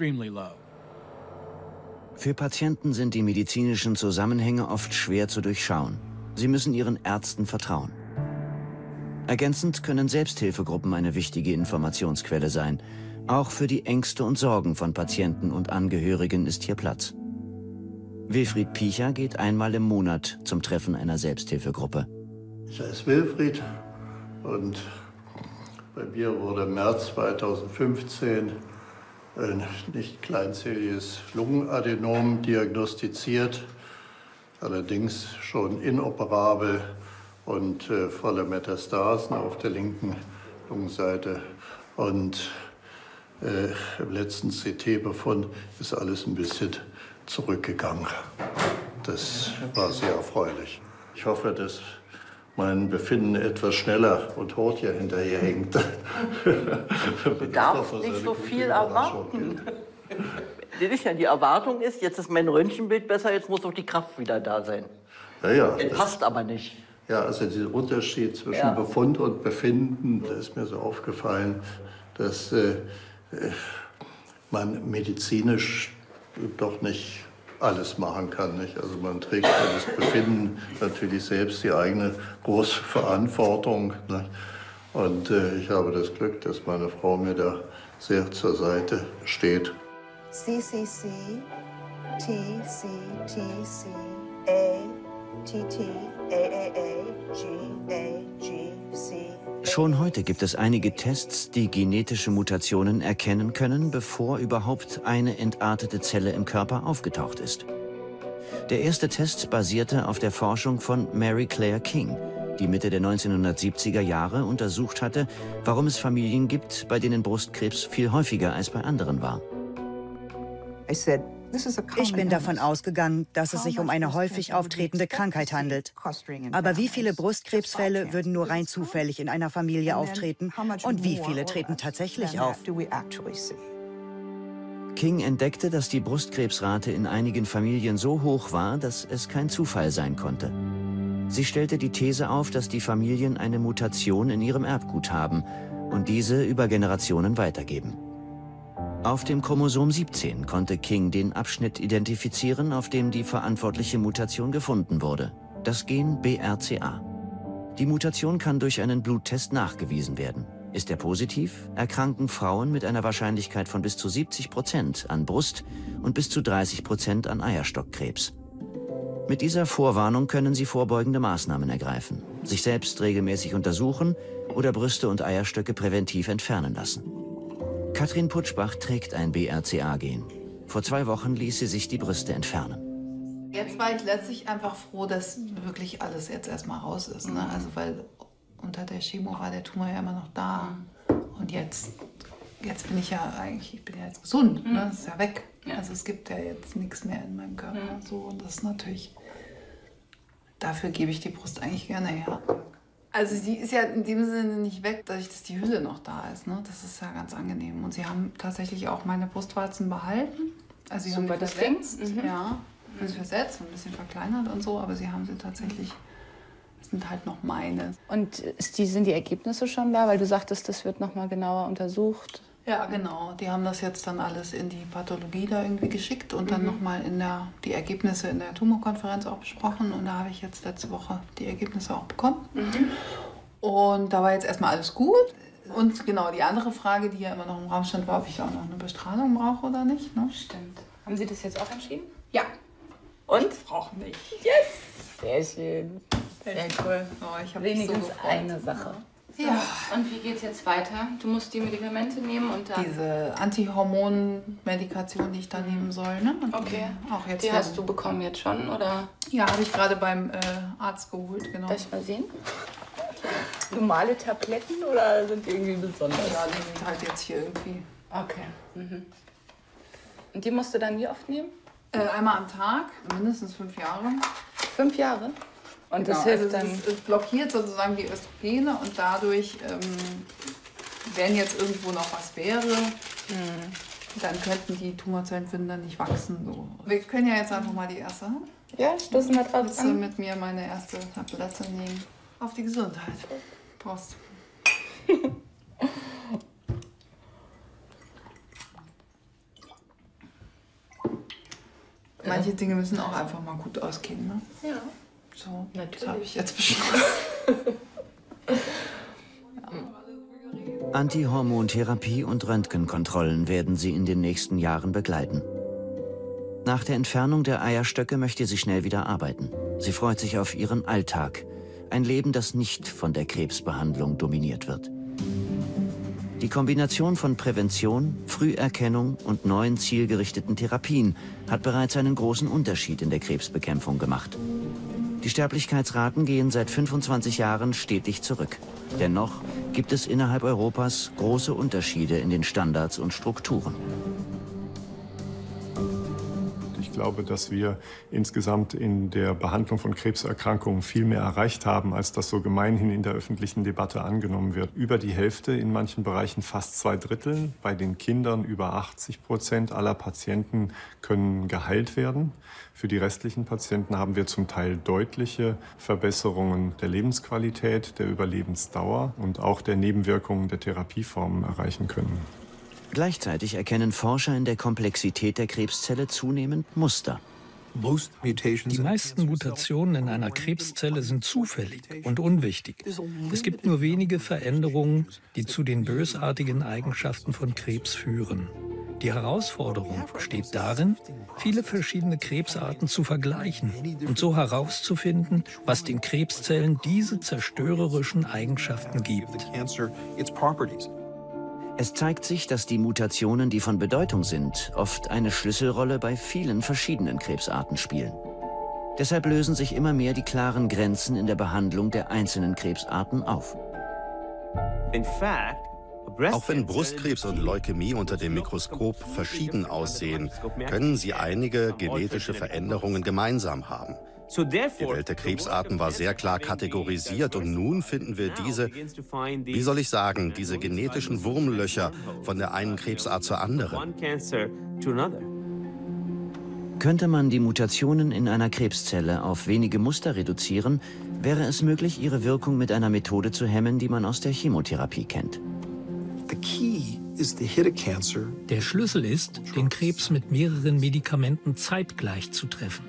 Für Patienten sind die medizinischen Zusammenhänge oft schwer zu durchschauen. Sie müssen ihren Ärzten vertrauen. Ergänzend können Selbsthilfegruppen eine wichtige Informationsquelle sein. Auch für die Ängste und Sorgen von Patienten und Angehörigen ist hier Platz. Wilfried Picher geht einmal im Monat zum Treffen einer Selbsthilfegruppe. Ich heiße Wilfried und bei mir wurde im März zweitausendfünfzehn ein nicht kleinzelliges Lungenadenom diagnostiziert, allerdings schon inoperabel und äh, voller Metastasen auf der linken Lungenseite. Und äh, im letzten C T-Befund ist alles ein bisschen zurückgegangen. Das war sehr erfreulich. Ich hoffe, dass mein Befinden etwas schneller und Tod hier hinterher hängt. Du darfst nicht so viel erwarten. Das ist ja die Erwartung ist, jetzt ist mein Röntgenbild besser, jetzt muss auch die Kraft wieder da sein. Ja, ja. Das passt aber nicht. Ja, also dieser Unterschied zwischen ja. Befund und Befinden, da ist mir so aufgefallen, dass äh, man medizinisch doch nicht alles machen kann. Nicht? Also man trägt für das Befinden natürlich selbst die eigene große Verantwortung. Nicht? Und äh, ich habe das Glück, dass meine Frau mir da sehr zur Seite steht. C C C, T C T C, A T T, A A A, G A G C. Schon heute gibt es einige Tests, die genetische Mutationen erkennen können, bevor überhaupt eine entartete Zelle im Körper aufgetaucht ist. Der erste Test basierte auf der Forschung von Mary Claire King, die Mitte der neunzehnhundertsiebziger Jahre untersucht hatte, warum es Familien gibt, bei denen Brustkrebs viel häufiger als bei anderen war. Ich bin davon ausgegangen, dass es sich um eine häufig auftretende Krankheit handelt. Aber wie viele Brustkrebsfälle würden nur rein zufällig in einer Familie auftreten und wie viele treten tatsächlich auf? King entdeckte, dass die Brustkrebsrate in einigen Familien so hoch war, dass es kein Zufall sein konnte. Sie stellte die These auf, dass die Familien eine Mutation in ihrem Erbgut haben und diese über Generationen weitergeben. Auf dem Chromosom siebzehn konnte King den Abschnitt identifizieren, auf dem die verantwortliche Mutation gefunden wurde, das Gen B R C A. Die Mutation kann durch einen Bluttest nachgewiesen werden. Ist er positiv, erkranken Frauen mit einer Wahrscheinlichkeit von bis zu siebzig Prozent an Brust- und bis zu dreißig Prozent an Eierstockkrebs. Mit dieser Vorwarnung können sie vorbeugende Maßnahmen ergreifen, sich selbst regelmäßig untersuchen oder Brüste und Eierstöcke präventiv entfernen lassen. Katrin Putschbach trägt ein B R C A-Gen. Vor zwei Wochen ließ sie sich die Brüste entfernen. Jetzt war ich letztlich einfach froh, dass wirklich alles jetzt erstmal raus ist. Ne? Also weil unter der Chemo war der Tumor ja immer noch da. Und jetzt, jetzt bin ich ja eigentlich, ich bin ja jetzt gesund. Ne? Das ist ja weg. Also es gibt ja jetzt nichts mehr in meinem Körper. So, und das ist natürlich, dafür gebe ich die Brust eigentlich gerne her. Also sie ist ja in dem Sinne nicht weg, dadurch, dass die Hülle noch da ist. Ne? Das ist ja ganz angenehm. Und sie haben tatsächlich auch meine Brustwarzen behalten. Also sie haben die versetzt, mhm. ja, haben sie versetzt, ein bisschen verkleinert und so, aber sie haben sie tatsächlich, das sind halt noch meine. Und ist die, sind die Ergebnisse schon da? Weil du sagtest, das wird noch mal genauer untersucht. Ja, genau. Die haben das jetzt dann alles in die Pathologie da irgendwie geschickt und dann mhm. nochmal in der, die Ergebnisse in der Tumorkonferenz auch besprochen. Und da habe ich jetzt letzte Woche die Ergebnisse auch bekommen. Mhm. Und da war jetzt erstmal alles gut. Und genau, die andere Frage, die ja immer noch im Raum stand, war, ob ich auch noch eine Bestrahlung brauche oder nicht. Ne? Stimmt. Haben Sie das jetzt auch entschieden? Ja. Und? Ich brauche nicht. Yes! Sehr schön. Sehr cool. Oh, ich habe wenigstens so eine Sache. Ja. Und wie geht's jetzt weiter? Du musst die Medikamente nehmen und dann... Diese Antihormon-Medikation, die ich da nehmen soll, ne? Und okay. Auch jetzt die hast du bekommen jetzt schon, oder? Ja, habe ich gerade beim äh, Arzt geholt, genau. Darf ich mal sehen? Normale Tabletten oder sind die irgendwie besonders? Ja, die sind halt jetzt hier irgendwie. Okay. Mhm. Und die musst du dann wie oft nehmen? Äh, einmal am Tag, mindestens fünf Jahre. Fünf Jahre? Und genau, das hilft also dann. Es, es blockiert sozusagen die Östrogene und dadurch, ähm, wenn jetzt irgendwo noch was wäre, mhm. dann könnten die Tumorzellen würden dann nicht wachsen. So. Wir können ja jetzt einfach mal die erste. Ja, stoßen wir drauf Willst an. du mit mir meine erste Tablette nehmen? Auf die Gesundheit. Prost. Manche Dinge müssen auch einfach mal gut ausgehen, ne? Ja. So, natürlich. Das habe ich jetzt beschlossen. Antihormontherapie und Röntgenkontrollen werden sie in den nächsten Jahren begleiten. Nach der Entfernung der Eierstöcke möchte sie schnell wieder arbeiten. Sie freut sich auf ihren Alltag. Ein Leben, das nicht von der Krebsbehandlung dominiert wird. Die Kombination von Prävention, Früherkennung und neuen zielgerichteten Therapien hat bereits einen großen Unterschied in der Krebsbekämpfung gemacht. Die Sterblichkeitsraten gehen seit fünfundzwanzig Jahren stetig zurück. Dennoch gibt es innerhalb Europas große Unterschiede in den Standards und Strukturen. Ich glaube, dass wir insgesamt in der Behandlung von Krebserkrankungen viel mehr erreicht haben, als das so gemeinhin in der öffentlichen Debatte angenommen wird. Über die Hälfte, in manchen Bereichen fast zwei Drittel, bei den Kindern über achtzig Prozent aller Patienten können geheilt werden. Für die restlichen Patienten haben wir zum Teil deutliche Verbesserungen der Lebensqualität, der Überlebensdauer und auch der Nebenwirkungen der Therapieformen erreichen können. Gleichzeitig erkennen Forscher in der Komplexität der Krebszelle zunehmend Muster. Die meisten Mutationen in einer Krebszelle sind zufällig und unwichtig. Es gibt nur wenige Veränderungen, die zu den bösartigen Eigenschaften von Krebs führen. Die Herausforderung besteht darin, viele verschiedene Krebsarten zu vergleichen und so herauszufinden, was den Krebszellen diese zerstörerischen Eigenschaften gibt. Es zeigt sich, dass die Mutationen, die von Bedeutung sind, oft eine Schlüsselrolle bei vielen verschiedenen Krebsarten spielen. Deshalb lösen sich immer mehr die klaren Grenzen in der Behandlung der einzelnen Krebsarten auf. Auch wenn Brustkrebs und Leukämie unter dem Mikroskop verschieden aussehen, können sie einige genetische Veränderungen gemeinsam haben. Die Welt der Krebsarten war sehr klar kategorisiert und nun finden wir diese, wie soll ich sagen, diese genetischen Wurmlöcher von der einen Krebsart zur anderen. Könnte man die Mutationen in einer Krebszelle auf wenige Muster reduzieren, wäre es möglich, ihre Wirkung mit einer Methode zu hemmen, die man aus der Chemotherapie kennt. Der Schlüssel ist, den Krebs mit mehreren Medikamenten zeitgleich zu treffen.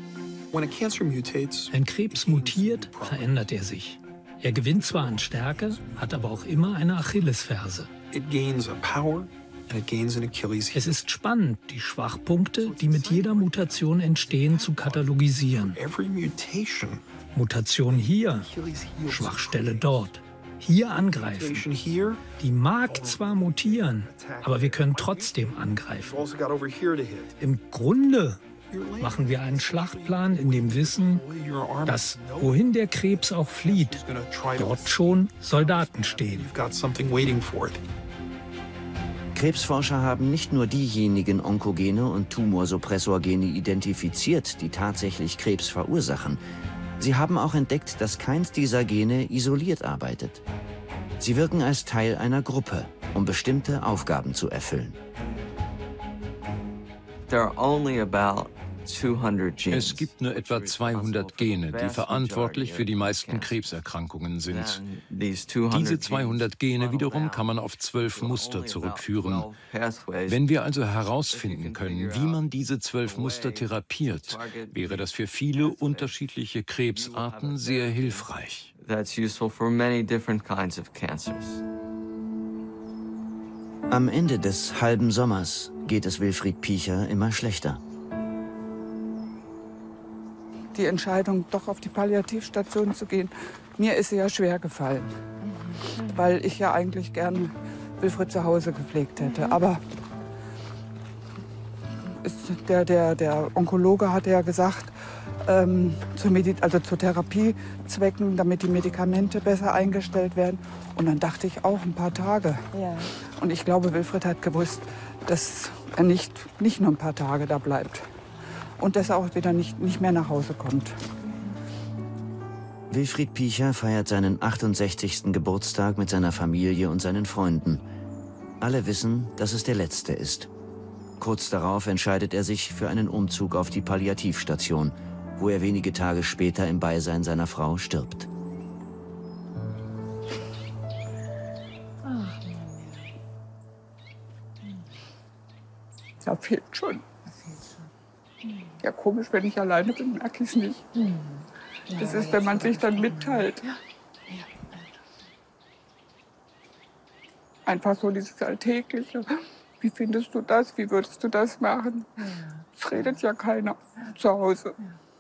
Wenn Krebs mutiert, verändert er sich. Er gewinnt zwar an Stärke, hat aber auch immer eine Achillesferse. Es ist spannend, die Schwachpunkte, die mit jeder Mutation entstehen, zu katalogisieren. Mutation hier, Schwachstelle dort. Hier angreifen. Die mag zwar mutieren, aber wir können trotzdem angreifen. Im Grunde machen wir einen Schlachtplan in dem Wissen, dass, wohin der Krebs auch flieht, dort schon Soldaten stehen. Krebsforscher haben nicht nur diejenigen Onkogene und Tumorsuppressorgene identifiziert, die tatsächlich Krebs verursachen. Sie haben auch entdeckt, dass keins dieser Gene isoliert arbeitet. Sie wirken als Teil einer Gruppe, um bestimmte Aufgaben zu erfüllen. Es gibt nur etwa zweihundert Gene, die verantwortlich für die meisten Krebserkrankungen sind. Diese zweihundert Gene wiederum kann man auf zwölf Muster zurückführen. Wenn wir also herausfinden können, wie man diese zwölf Muster therapiert, wäre das für viele unterschiedliche Krebsarten sehr hilfreich. Am Ende des halben Sommers geht es Wilfried Picher immer schlechter. Die Entscheidung, doch auf die Palliativstation zu gehen, mir ist sie ja schwer gefallen, weil ich ja eigentlich gerne Wilfried zu Hause gepflegt hätte. Aber ist der, der, der Onkologe hatte ja gesagt, ähm, zu Medi- also zu Therapiezwecken, damit die Medikamente besser eingestellt werden. Und dann dachte ich auch ein paar Tage. Ja. Und ich glaube, Wilfried hat gewusst, dass er nicht, nicht nur ein paar Tage da bleibt. Und dass er auch wieder nicht, nicht mehr nach Hause kommt. Wilfried Picher feiert seinen achtundsechzigsten Geburtstag mit seiner Familie und seinen Freunden. Alle wissen, dass es der letzte ist. Kurz darauf entscheidet er sich für einen Umzug auf die Palliativstation, wo er wenige Tage später im Beisein seiner Frau stirbt. Da fehlt schon. Ja, komisch, wenn ich alleine bin, merke ich es nicht. Das ist, wenn man sich dann mitteilt. Einfach so dieses Alltägliche. Wie findest du das? Wie würdest du das machen? Es redet ja keiner zu Hause.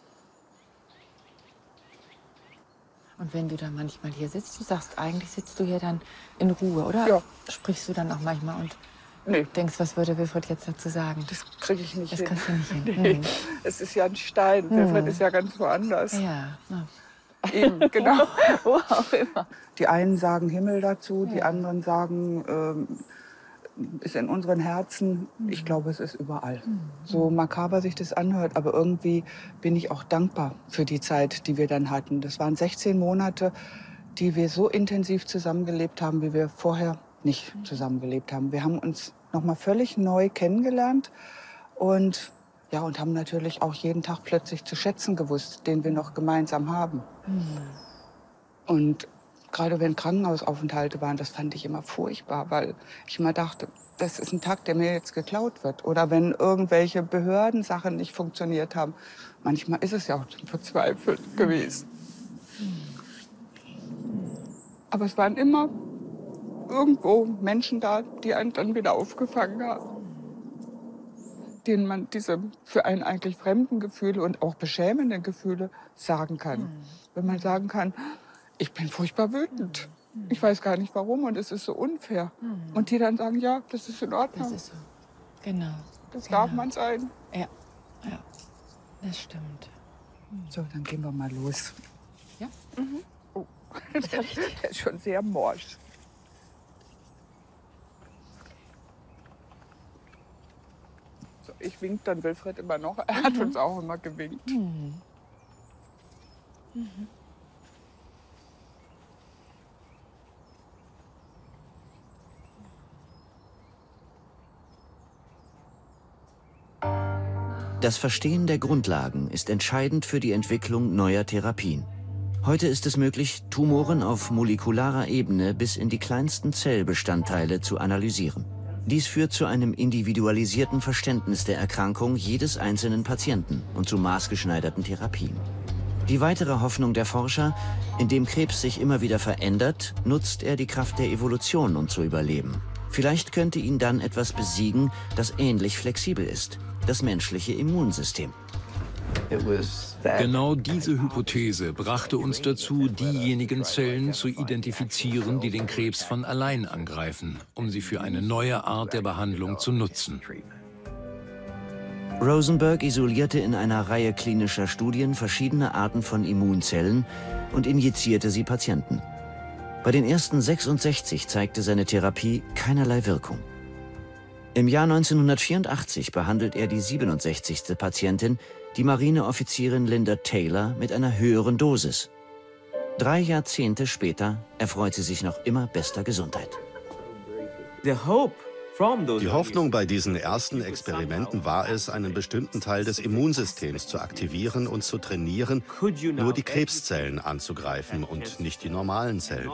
Und wenn du dann manchmal hier sitzt, du sagst, eigentlich sitzt du hier dann in Ruhe, oder? Ja. Sprichst du dann auch manchmal und nee. denkst, was würde Wilfried jetzt dazu sagen? Das kriege ich nicht das hin. Das kriegst du nicht hin. Nee. Mhm. Es ist ja ein Stein. Mhm. Wilfried ist ja ganz woanders. Ja. ja. Eben, genau. Wo auch immer. Die einen sagen Himmel dazu, die anderen sagen, ähm, ist in unseren Herzen. Ich glaube, es ist überall. So makaber sich das anhört, aber irgendwie bin ich auch dankbar für die Zeit, die wir dann hatten. Das waren sechzehn Monate, die wir so intensiv zusammengelebt haben, wie wir vorher nicht zusammengelebt haben. Wir haben uns noch mal völlig neu kennengelernt und ja, und haben natürlich auch jeden Tag plötzlich zu schätzen gewusst, den wir noch gemeinsam haben. Mhm. Und gerade wenn Krankenhausaufenthalte waren, das fand ich immer furchtbar, weil ich immer dachte, das ist ein Tag, der mir jetzt geklaut wird. Oder wenn irgendwelche Behördensachen nicht funktioniert haben. Manchmal ist es ja auch zum Verzweifeln gewesen. Aber es waren immer irgendwo Menschen da, die einen dann wieder aufgefangen haben. denen man diese für einen eigentlich fremden Gefühle und auch beschämenden Gefühle sagen kann. Mhm. Wenn man sagen kann, ich bin furchtbar wütend. Mhm. Ich weiß gar nicht warum und es ist so unfair. Mhm. Und die dann sagen, ja, das ist in Ordnung. Das ist so. Genau. Das genau. darf man sein. Ja, ja, das stimmt. So, dann gehen wir mal los. Ja? Mhm. Oh, der, der ist schon sehr morsch. So, ich wink dann Wilfried immer noch. Er hat mhm. uns auch immer gewinkt. Mhm. Mhm. Das Verstehen der Grundlagen ist entscheidend für die Entwicklung neuer Therapien. Heute ist es möglich, Tumoren auf molekularer Ebene bis in die kleinsten Zellbestandteile zu analysieren. Dies führt zu einem individualisierten Verständnis der Erkrankung jedes einzelnen Patienten und zu maßgeschneiderten Therapien. Die weitere Hoffnung der Forscher: indem Krebs sich immer wieder verändert, nutzt er die Kraft der Evolution, um zu überleben. Vielleicht könnte ihn dann etwas besiegen, das ähnlich flexibel ist: das menschliche Immunsystem. Genau diese Hypothese brachte uns dazu, diejenigen Zellen zu identifizieren, die den Krebs von allein angreifen, um sie für eine neue Art der Behandlung zu nutzen. Rosenberg isolierte in einer Reihe klinischer Studien verschiedene Arten von Immunzellen und injizierte sie Patienten. Bei den ersten sechsundsechzig zeigte seine Therapie keinerlei Wirkung. Im Jahr neunzehnhundertvierundachtzig behandelt er die siebenundsechzigste Patientin, die Marineoffizierin Linda Taylor, mit einer höheren Dosis. Drei Jahrzehnte später erfreut sie sich noch immer bester Gesundheit. Die Hoffnung bei diesen ersten Experimenten war es, einen bestimmten Teil des Immunsystems zu aktivieren und zu trainieren, nur die Krebszellen anzugreifen und nicht die normalen Zellen.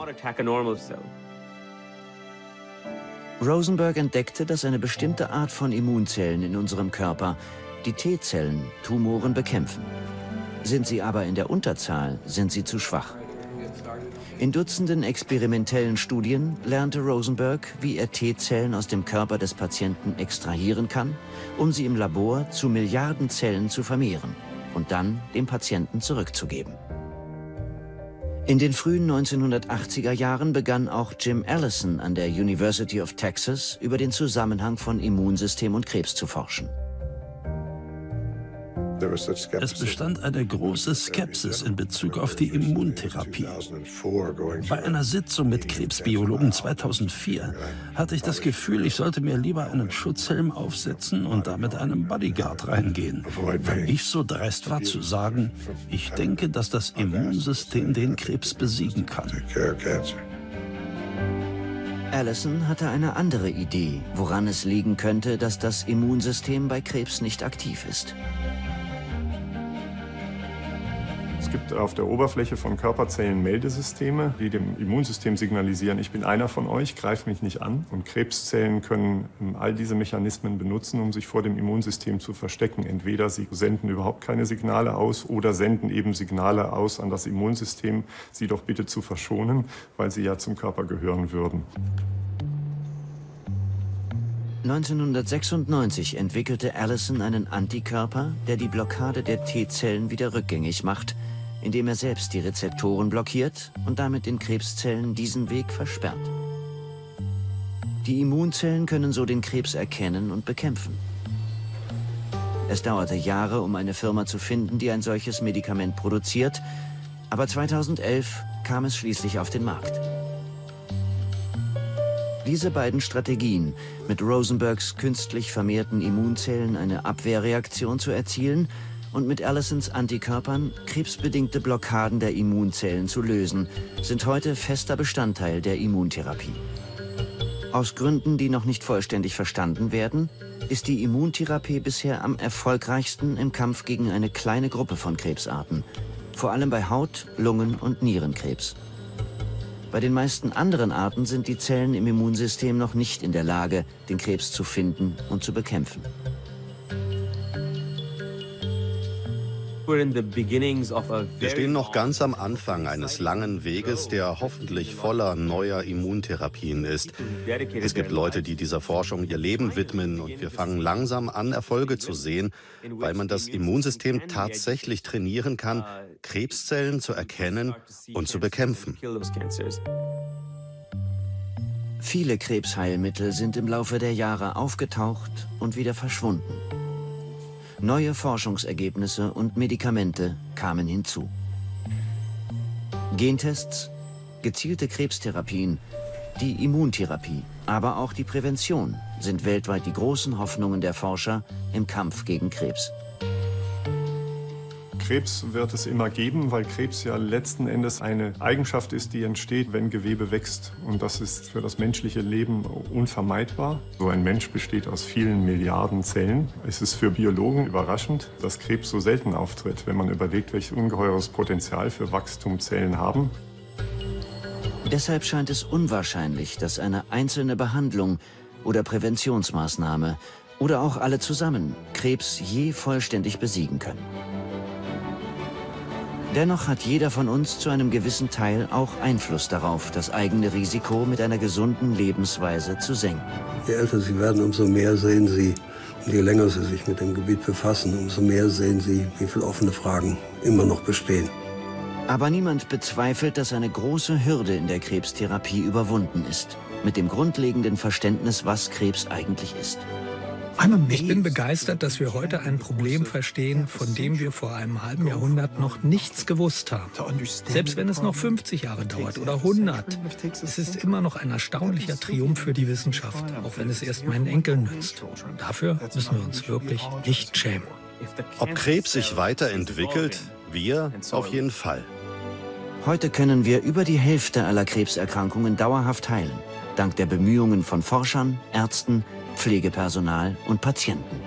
Rosenberg entdeckte, dass eine bestimmte Art von Immunzellen in unserem Körper, die T-Zellen, Tumoren bekämpfen. Sind sie aber in der Unterzahl, sind sie zu schwach. In Dutzenden experimentellen Studien lernte Rosenberg, wie er T-Zellen aus dem Körper des Patienten extrahieren kann, um sie im Labor zu Milliarden Zellen zu vermehren und dann dem Patienten zurückzugeben. In den frühen neunzehnhundertachtziger Jahren begann auch Jim Allison an der University of Texas über den Zusammenhang von Immunsystem und Krebs zu forschen. Es bestand eine große Skepsis in Bezug auf die Immuntherapie. Bei einer Sitzung mit Krebsbiologen zweitausendvier hatte ich das Gefühl, ich sollte mir lieber einen Schutzhelm aufsetzen und da mit einem Bodyguard reingehen, weil ich so dreist war zu sagen, ich denke, dass das Immunsystem den Krebs besiegen kann. Allison hatte eine andere Idee, woran es liegen könnte, dass das Immunsystem bei Krebs nicht aktiv ist. Es gibt auf der Oberfläche von Körperzellen Meldesysteme, die dem Immunsystem signalisieren, ich bin einer von euch, greift mich nicht an. Und Krebszellen können all diese Mechanismen benutzen, um sich vor dem Immunsystem zu verstecken. Entweder sie senden überhaupt keine Signale aus oder senden eben Signale aus an das Immunsystem, sie doch bitte zu verschonen, weil sie ja zum Körper gehören würden. neunzehnhundertsechsundneunzig entwickelte Allison einen Antikörper, der die Blockade der T-Zellen wieder rückgängig macht, indem er selbst die Rezeptoren blockiert und damit den Krebszellen diesen Weg versperrt. Die Immunzellen können so den Krebs erkennen und bekämpfen. Es dauerte Jahre, um eine Firma zu finden, die ein solches Medikament produziert, aber zweitausendelf kam es schließlich auf den Markt. Diese beiden Strategien, mit Rosenbergs künstlich vermehrten Immunzellen eine Abwehrreaktion zu erzielen und mit Allisons Antikörpern krebsbedingte Blockaden der Immunzellen zu lösen, sind heute fester Bestandteil der Immuntherapie. Aus Gründen, die noch nicht vollständig verstanden werden, ist die Immuntherapie bisher am erfolgreichsten im Kampf gegen eine kleine Gruppe von Krebsarten, vor allem bei Haut-, Lungen- und Nierenkrebs. Bei den meisten anderen Arten sind die Zellen im Immunsystem noch nicht in der Lage, den Krebs zu finden und zu bekämpfen. Wir stehen noch ganz am Anfang eines langen Weges, der hoffentlich voller neuer Immuntherapien ist. Es gibt Leute, die dieser Forschung ihr Leben widmen, und wir fangen langsam an, Erfolge zu sehen, weil man das Immunsystem tatsächlich trainieren kann, Krebszellen zu erkennen und zu bekämpfen. Viele Krebsheilmittel sind im Laufe der Jahre aufgetaucht und wieder verschwunden. Neue Forschungsergebnisse und Medikamente kamen hinzu. Gentests, gezielte Krebstherapien, die Immuntherapie, aber auch die Prävention sind weltweit die großen Hoffnungen der Forscher im Kampf gegen Krebs. Krebs wird es immer geben, weil Krebs ja letzten Endes eine Eigenschaft ist, die entsteht, wenn Gewebe wächst. Und das ist für das menschliche Leben unvermeidbar. So ein Mensch besteht aus vielen Milliarden Zellen. Es ist für Biologen überraschend, dass Krebs so selten auftritt, wenn man überlegt, welches ungeheures Potenzial für Wachstumszellen haben. Deshalb scheint es unwahrscheinlich, dass eine einzelne Behandlung oder Präventionsmaßnahme oder auch alle zusammen Krebs je vollständig besiegen können. Dennoch hat jeder von uns zu einem gewissen Teil auch Einfluss darauf, das eigene Risiko mit einer gesunden Lebensweise zu senken. Je älter Sie werden, umso mehr sehen Sie, und je länger Sie sich mit dem Gebiet befassen, umso mehr sehen Sie, wie viele offene Fragen immer noch bestehen. Aber niemand bezweifelt, dass eine große Hürde in der Krebstherapie überwunden ist, mit dem grundlegenden Verständnis, was Krebs eigentlich ist. Ich bin begeistert, dass wir heute ein Problem verstehen, von dem wir vor einem halben Jahrhundert noch nichts gewusst haben. Selbst wenn es noch fünfzig Jahre dauert oder hundert, es ist immer noch ein erstaunlicher Triumph für die Wissenschaft, auch wenn es erst meinen Enkeln nützt. Dafür müssen wir uns wirklich nicht schämen. Ob Krebs sich weiterentwickelt, wir auf jeden Fall. Heute können wir über die Hälfte aller Krebserkrankungen dauerhaft heilen, dank der Bemühungen von Forschern, Ärzten, Pflegepersonal und Patienten.